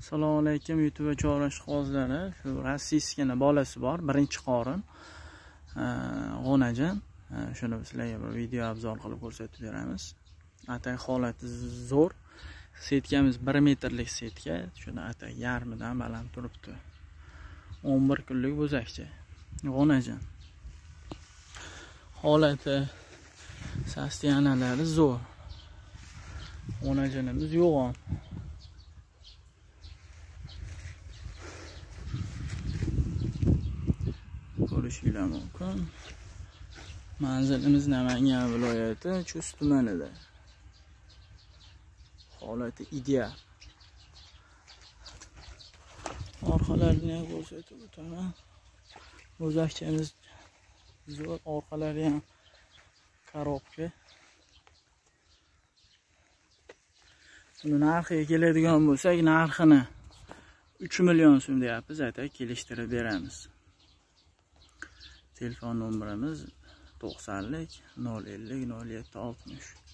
Assalomu alaykum YouTube chorash qozlari. Shu rossiyskina bolasi bor, birinchi qorin. G'onajon. Shuni sizlarga bir video obzor qilib ko'rsatib beramiz. Atay holati zo'r. Setkamiz 1 metrlik setka. Shuni atay yarmidan baland turibdi. 11 kunlik bo'zakcha. G'onajon. Holati sastiyanalari zo'r. G'onajonimiz yo'g'on. Ko'rishinglar mumkin. Manzilimiz Namangan viloyati Chust tumanida. Holati ideal. Orqalarini ham ko'rsatib o'taman. Bo'zakchamiz zo'r, orqalari ham korobka. Buni narxiga keladigan bo'lsak, narxini 3 million so'm deyapmiz, aytay kelishtirib beramiz. Telefon nomerimiz 90 050 07 60.